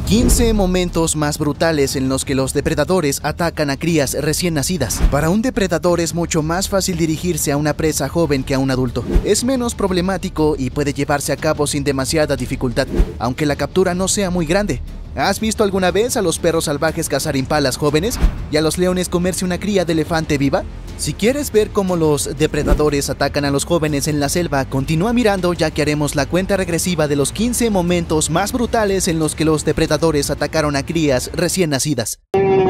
15 momentos más brutales en los que los depredadores atacan a crías recién nacidas. Para un depredador es mucho más fácil dirigirse a una presa joven que a un adulto. Es menos problemático y puede llevarse a cabo sin demasiada dificultad, aunque la captura no sea muy grande. ¿Has visto alguna vez a los perros salvajes cazar impalas jóvenes y a los leones comerse una cría de elefante viva? Si quieres ver cómo los depredadores atacan a los jóvenes en la selva, continúa mirando, ya que haremos la cuenta regresiva de los 15 momentos más brutales en los que los depredadores atacaron a crías recién nacidas.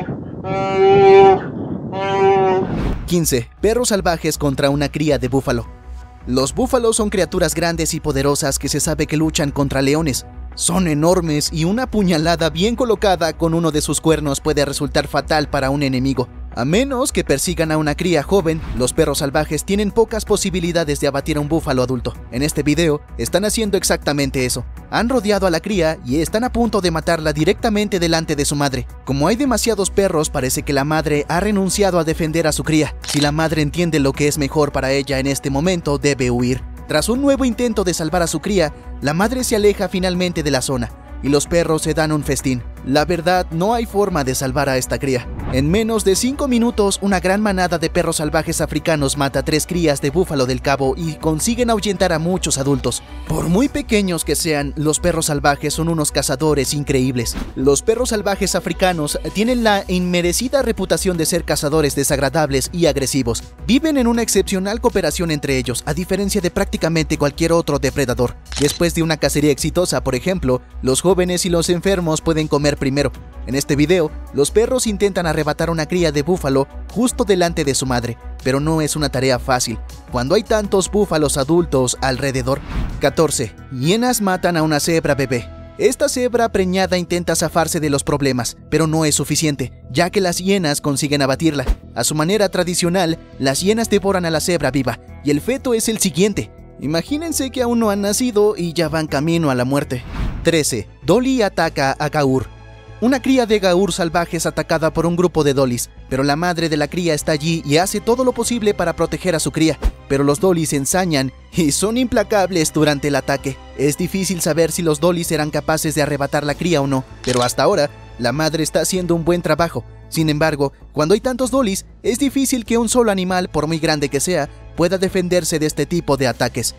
15. Perros salvajes contra una cría de búfalo. Los búfalos son criaturas grandes y poderosas que se sabe que luchan contra leones. Son enormes y una puñalada bien colocada con uno de sus cuernos puede resultar fatal para un enemigo. A menos que persigan a una cría joven, los perros salvajes tienen pocas posibilidades de abatir a un búfalo adulto. En este video, están haciendo exactamente eso. Han rodeado a la cría y están a punto de matarla directamente delante de su madre. Como hay demasiados perros, parece que la madre ha renunciado a defender a su cría. Si la madre entiende lo que es mejor para ella en este momento, debe huir. Tras un nuevo intento de salvar a su cría, la madre se aleja finalmente de la zona y los perros se dan un festín. La verdad, no hay forma de salvar a esta cría. En menos de 5 minutos, una gran manada de perros salvajes africanos mata a 3 crías de búfalo del Cabo y consiguen ahuyentar a muchos adultos. Por muy pequeños que sean, los perros salvajes son unos cazadores increíbles. Los perros salvajes africanos tienen la inmerecida reputación de ser cazadores desagradables y agresivos. Viven en una excepcional cooperación entre ellos, a diferencia de prácticamente cualquier otro depredador. Después de una cacería exitosa, por ejemplo, los jóvenes y los enfermos pueden comer primero. En este video, los perros intentan arrebatar una cría de búfalo justo delante de su madre, pero no es una tarea fácil cuando hay tantos búfalos adultos alrededor. 14. Hienas matan a una cebra bebé. Esta cebra preñada intenta zafarse de los problemas, pero no es suficiente, ya que las hienas consiguen abatirla. A su manera tradicional, las hienas devoran a la cebra viva, y el feto es el siguiente. Imagínense que aún no han nacido y ya van camino a la muerte. 13. Dolly ataca a gaur. Una cría de gaur salvaje es atacada por un grupo de dolis, pero la madre de la cría está allí y hace todo lo posible para proteger a su cría. Pero los dolis se ensañan y son implacables durante el ataque. Es difícil saber si los dolis serán capaces de arrebatar la cría o no, pero hasta ahora, la madre está haciendo un buen trabajo. Sin embargo, cuando hay tantos dolis, es difícil que un solo animal, por muy grande que sea, pueda defenderse de este tipo de ataques.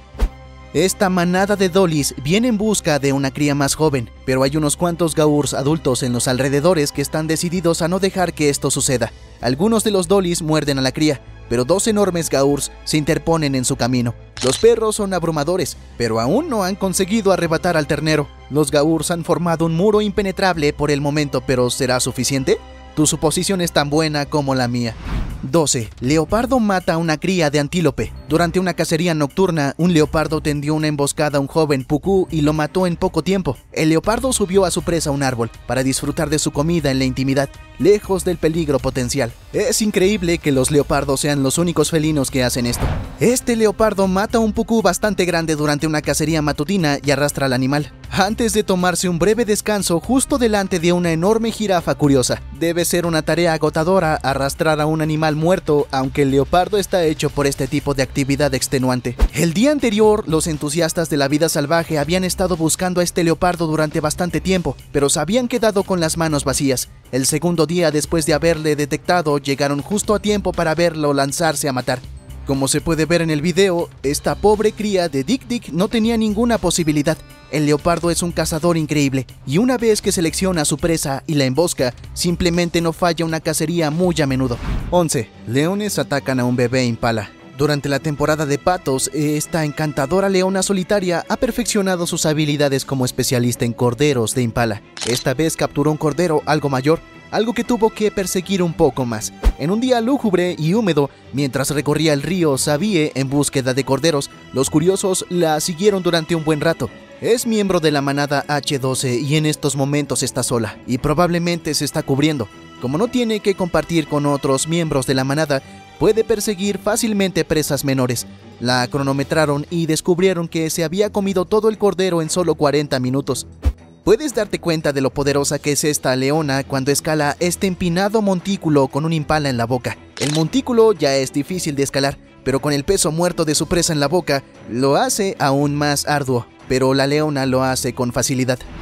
Esta manada de dolis viene en busca de una cría más joven, pero hay unos cuantos gaurs adultos en los alrededores que están decididos a no dejar que esto suceda. Algunos de los dolis muerden a la cría, pero 2 enormes gaurs se interponen en su camino. Los perros son abrumadores, pero aún no han conseguido arrebatar al ternero. Los gaurs han formado un muro impenetrable por el momento, pero ¿será suficiente? Tu suposición es tan buena como la mía. 12. Leopardo mata a una cría de antílope. Durante una cacería nocturna, un leopardo tendió una emboscada a un joven pucú y lo mató en poco tiempo. El leopardo subió a su presa a un árbol para disfrutar de su comida en la intimidad, lejos del peligro potencial. Es increíble que los leopardos sean los únicos felinos que hacen esto. Este leopardo mata a un pucú bastante grande durante una cacería matutina y arrastra al animal, antes de tomarse un breve descanso justo delante de una enorme jirafa curiosa. Debe ser una tarea agotadora arrastrar a un animal muerto, aunque el leopardo está hecho por este tipo de actividad extenuante. El día anterior, los entusiastas de la vida salvaje habían estado buscando a este leopardo durante bastante tiempo, pero se habían quedado con las manos vacías. El segundo día después de haberle detectado, llegaron justo a tiempo para verlo lanzarse a matar. Como se puede ver en el video, esta pobre cría de Dick Dick no tenía ninguna posibilidad. El leopardo es un cazador increíble, y una vez que selecciona a su presa y la embosca, simplemente no falla una cacería muy a menudo. 11. Leones atacan a un bebé impala. Durante la temporada de patos, esta encantadora leona solitaria ha perfeccionado sus habilidades como especialista en corderos de impala. Esta vez capturó un cordero algo mayor, algo que tuvo que perseguir un poco más. En un día lúgubre y húmedo, mientras recorría el río Savie en búsqueda de corderos, los curiosos la siguieron durante un buen rato. Es miembro de la manada H12 y en estos momentos está sola, y probablemente se está cubriendo. Como no tiene que compartir con otros miembros de la manada, puede perseguir fácilmente presas menores. La cronometraron y descubrieron que se había comido todo el cordero en solo 40 minutos. Puedes darte cuenta de lo poderosa que es esta leona cuando escala este empinado montículo con un impala en la boca. El montículo ya es difícil de escalar, pero con el peso muerto de su presa en la boca, lo hace aún más arduo, pero la leona lo hace con facilidad.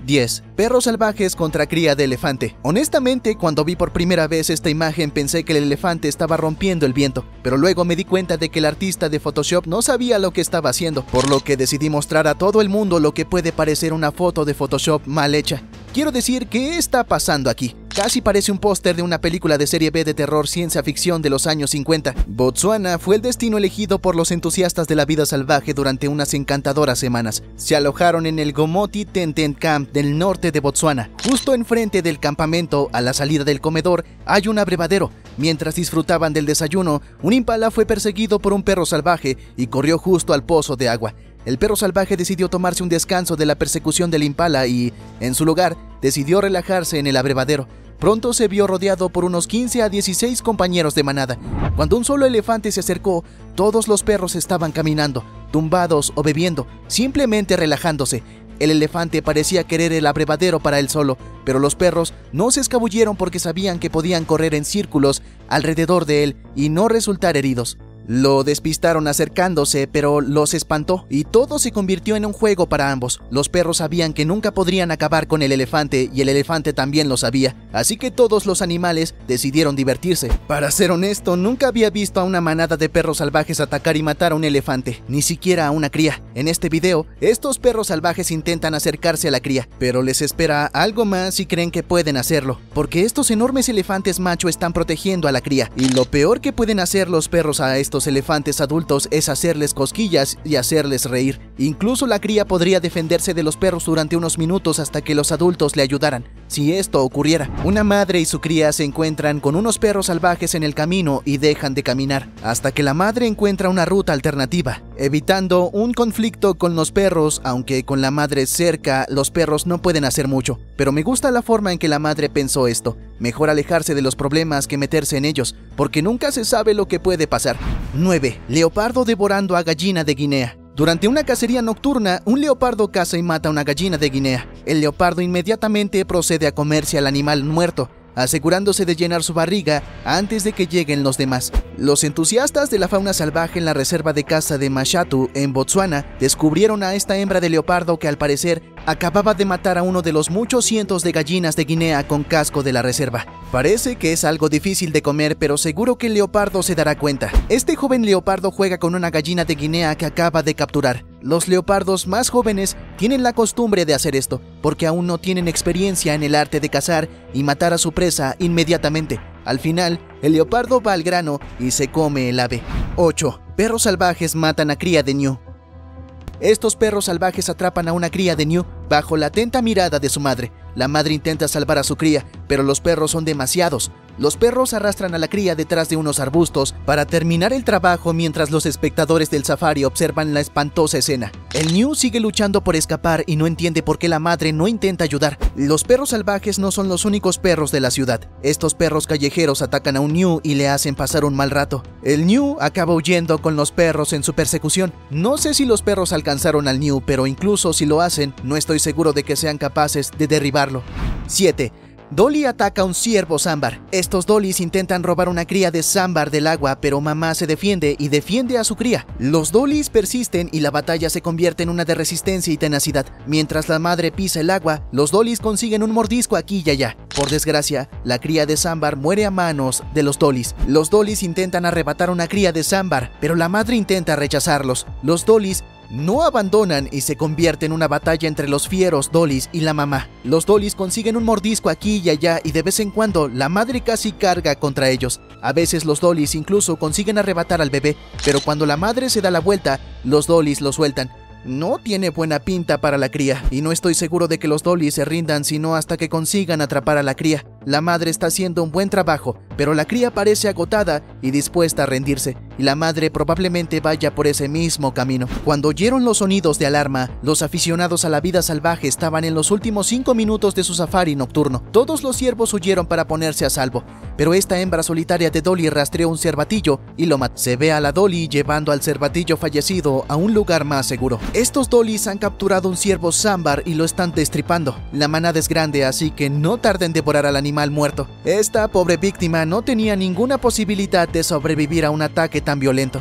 10. Perros salvajes contra cría de elefante. Honestamente, cuando vi por primera vez esta imagen pensé que el elefante estaba rompiendo el viento, pero luego me di cuenta de que el artista de Photoshop no sabía lo que estaba haciendo, por lo que decidí mostrar a todo el mundo lo que puede parecer una foto de Photoshop mal hecha. Quiero decir, ¿qué está pasando aquí? Casi parece un póster de una película de serie B de terror ciencia ficción de los años 50. Botsuana fue el destino elegido por los entusiastas de la vida salvaje durante unas encantadoras semanas. Se alojaron en el Gomoti Tenten Camp del norte de Botsuana. Justo enfrente del campamento, a la salida del comedor, hay un abrevadero. Mientras disfrutaban del desayuno, un impala fue perseguido por un perro salvaje y corrió justo al pozo de agua. El perro salvaje decidió tomarse un descanso de la persecución del impala y, en su lugar, decidió relajarse en el abrevadero. Pronto se vio rodeado por unos 15 a 16 compañeros de manada. Cuando un solo elefante se acercó, todos los perros estaban caminando, tumbados o bebiendo, simplemente relajándose. El elefante parecía querer el abrevadero para él solo, pero los perros no se escabulleron porque sabían que podían correr en círculos alrededor de él y no resultar heridos. Lo despistaron acercándose, pero los espantó y todo se convirtió en un juego para ambos. Los perros sabían que nunca podrían acabar con el elefante y el elefante también lo sabía, así que todos los animales decidieron divertirse. Para ser honesto, nunca había visto a una manada de perros salvajes atacar y matar a un elefante, ni siquiera a una cría. En este video, estos perros salvajes intentan acercarse a la cría, pero les espera algo más y creen que pueden hacerlo, porque estos enormes elefantes macho están protegiendo a la cría, y lo peor que pueden hacer los perros a estos elefantes adultos es hacerles cosquillas y hacerles reír. Incluso la cría podría defenderse de los perros durante unos minutos hasta que los adultos le ayudaran. Si esto ocurriera, una madre y su cría se encuentran con unos perros salvajes en el camino y dejan de caminar, hasta que la madre encuentra una ruta alternativa, evitando un conflicto con los perros. Aunque con la madre cerca, los perros no pueden hacer mucho. Pero me gusta la forma en que la madre pensó esto. Mejor alejarse de los problemas que meterse en ellos, porque nunca se sabe lo que puede pasar. 9. Leopardo devorando a gallina de Guinea. Durante una cacería nocturna, un leopardo caza y mata a una gallina de Guinea. El leopardo inmediatamente procede a comerse al animal muerto, asegurándose de llenar su barriga antes de que lleguen los demás. Los entusiastas de la fauna salvaje en la reserva de caza de Mashatu, en Botsuana, descubrieron a esta hembra de leopardo que al parecer acababa de matar a uno de los muchos cientos de gallinas de Guinea con casco de la reserva. Parece que es algo difícil de comer, pero seguro que el leopardo se dará cuenta. Este joven leopardo juega con una gallina de Guinea que acaba de capturar. Los leopardos más jóvenes tienen la costumbre de hacer esto, porque aún no tienen experiencia en el arte de cazar y matar a su presa inmediatamente. Al final, el leopardo va al grano y se come el ave. 8. Perros salvajes matan a cría de ñu. Estos perros salvajes atrapan a una cría de ñu bajo la atenta mirada de su madre. La madre intenta salvar a su cría, pero los perros son demasiados. Los perros arrastran a la cría detrás de unos arbustos para terminar el trabajo mientras los espectadores del safari observan la espantosa escena. El ñu sigue luchando por escapar y no entiende por qué la madre no intenta ayudar. Los perros salvajes no son los únicos perros de la ciudad. Estos perros callejeros atacan a un ñu y le hacen pasar un mal rato. El ñu acaba huyendo con los perros en su persecución. No sé si los perros alcanzaron al ñu, pero incluso si lo hacen, no estoy seguro de que sean capaces de derribarlo. 7. Dolly ataca a un ciervo sambar. Estos dolis intentan robar una cría de sambar del agua, pero mamá se defiende y defiende a su cría. Los dolis persisten y la batalla se convierte en una de resistencia y tenacidad. Mientras la madre pisa el agua, los dolis consiguen un mordisco aquí y allá. Por desgracia, la cría de sambar muere a manos de los dolis. Los dolis intentan arrebatar una cría de sambar, pero la madre intenta rechazarlos. Los dolis no abandonan y se convierte en una batalla entre los fieros dolis y la mamá. Los dolis consiguen un mordisco aquí y allá y de vez en cuando la madre casi carga contra ellos. A veces los dolis incluso consiguen arrebatar al bebé, pero cuando la madre se da la vuelta, los dolis lo sueltan. No tiene buena pinta para la cría, y no estoy seguro de que los dolis se rindan sino hasta que consigan atrapar a la cría. La madre está haciendo un buen trabajo, pero la cría parece agotada y dispuesta a rendirse, y la madre probablemente vaya por ese mismo camino. Cuando oyeron los sonidos de alarma, los aficionados a la vida salvaje estaban en los últimos 5 minutos de su safari nocturno. Todos los ciervos huyeron para ponerse a salvo, pero esta hembra solitaria de Dolly rastreó un cervatillo y lo mató. Se ve a la Dolly llevando al cervatillo fallecido a un lugar más seguro. Estos dolis han capturado un ciervo sambar y lo están destripando. La manada es grande, así que no tarda en devorar al animal muerto. Esta pobre víctima no tenía ninguna posibilidad de sobrevivir a un ataque tan violento.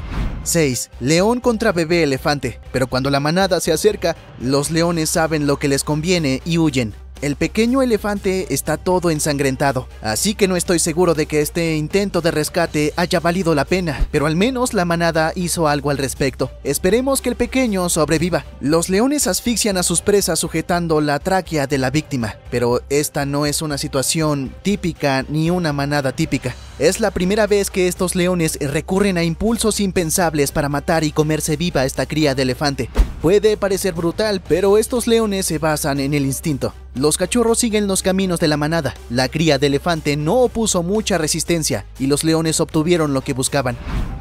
6. León contra bebé elefante. Pero cuando la manada se acerca, los leones saben lo que les conviene y huyen. El pequeño elefante está todo ensangrentado, así que no estoy seguro de que este intento de rescate haya valido la pena, pero al menos la manada hizo algo al respecto. Esperemos que el pequeño sobreviva. Los leones asfixian a sus presas sujetando la tráquea de la víctima, pero esta no es una situación típica ni una manada típica. Es la primera vez que estos leones recurren a impulsos impensables para matar y comerse viva a esta cría de elefante. Puede parecer brutal, pero estos leones se basan en el instinto. Los cachorros siguen los caminos de la manada. La cría de elefante no opuso mucha resistencia y los leones obtuvieron lo que buscaban.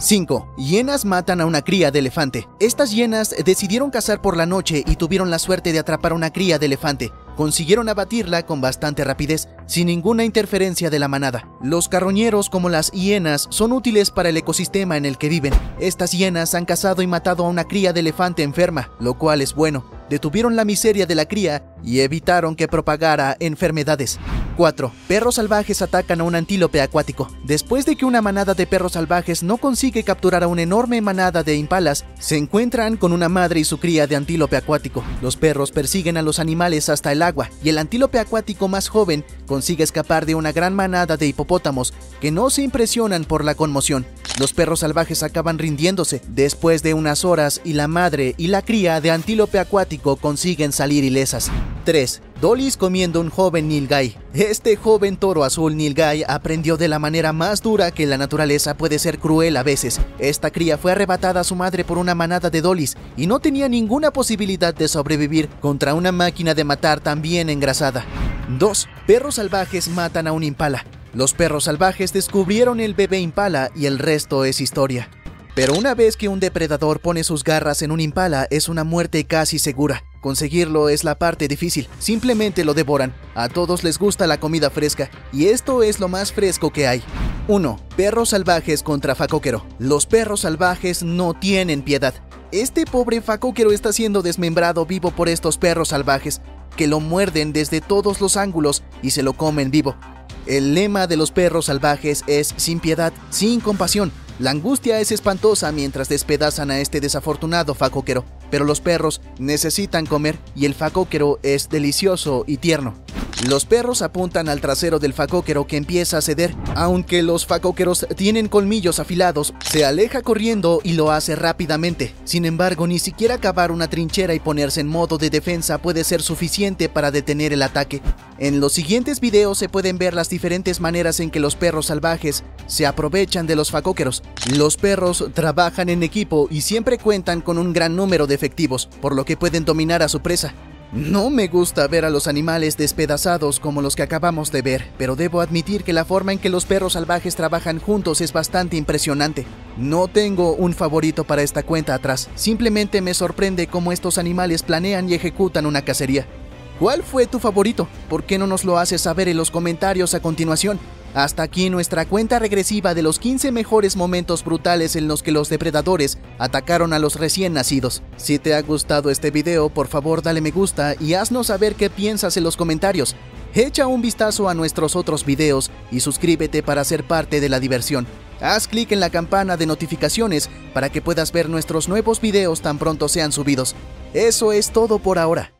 5. Hienas matan a una cría de elefante. Estas hienas decidieron cazar por la noche y tuvieron la suerte de atrapar una cría de elefante. Consiguieron abatirla con bastante rapidez, sin ninguna interferencia de la manada. Los carroñeros, como las hienas, son útiles para el ecosistema en el que viven. Estas hienas han cazado y matado a una cría de elefante enferma, lo cual es bueno. Detuvieron la miseria de la cría y evitaron que propagara enfermedades. 4. Perros salvajes atacan a un antílope acuático. Después de que una manada de perros salvajes no consigue capturar a una enorme manada de impalas, se encuentran con una madre y su cría de antílope acuático. Los perros persiguen a los animales hasta el agua y el antílope acuático más joven consigue escapar de una gran manada de hipopótamos que no se impresionan por la conmoción. Los perros salvajes acaban rindiéndose después de unas horas y la madre y la cría de antílope acuático consiguen salir ilesas. 3. Dolis comiendo un joven nilgai. Este joven toro azul nilgai aprendió de la manera más dura que la naturaleza puede ser cruel a veces. Esta cría fue arrebatada a su madre por una manada de dolis y no tenía ninguna posibilidad de sobrevivir contra una máquina de matar tan bien engrasada. 2. Perros salvajes matan a un impala. Los perros salvajes descubrieron el bebé impala y el resto es historia. Pero una vez que un depredador pone sus garras en un impala, es una muerte casi segura. Conseguirlo es la parte difícil, simplemente lo devoran. A todos les gusta la comida fresca, y esto es lo más fresco que hay. 1. Perros salvajes contra facóquero. Los perros salvajes no tienen piedad. Este pobre facóquero está siendo desmembrado vivo por estos perros salvajes, que lo muerden desde todos los ángulos y se lo comen vivo. El lema de los perros salvajes es sin piedad, sin compasión. La angustia es espantosa mientras despedazan a este desafortunado facóquero, pero los perros necesitan comer y el facóquero es delicioso y tierno. Los perros apuntan al trasero del facóquero que empieza a ceder. Aunque los facóqueros tienen colmillos afilados, se aleja corriendo y lo hace rápidamente. Sin embargo, ni siquiera cavar una trinchera y ponerse en modo de defensa puede ser suficiente para detener el ataque. En los siguientes videos se pueden ver las diferentes maneras en que los perros salvajes se aprovechan de los facóqueros. Los perros trabajan en equipo y siempre cuentan con un gran número de efectivos, por lo que pueden dominar a su presa. No me gusta ver a los animales despedazados como los que acabamos de ver, pero debo admitir que la forma en que los perros salvajes trabajan juntos es bastante impresionante. No tengo un favorito para esta cuenta atrás, simplemente me sorprende cómo estos animales planean y ejecutan una cacería. ¿Cuál fue tu favorito? ¿Por qué no nos lo haces saber en los comentarios a continuación? Hasta aquí nuestra cuenta regresiva de los 15 mejores momentos brutales en los que los depredadores atacaron a los recién nacidos. Si te ha gustado este video, por favor dale me gusta y haznos saber qué piensas en los comentarios. Echa un vistazo a nuestros otros videos y suscríbete para ser parte de la diversión. Haz clic en la campana de notificaciones para que puedas ver nuestros nuevos videos tan pronto sean subidos. Eso es todo por ahora.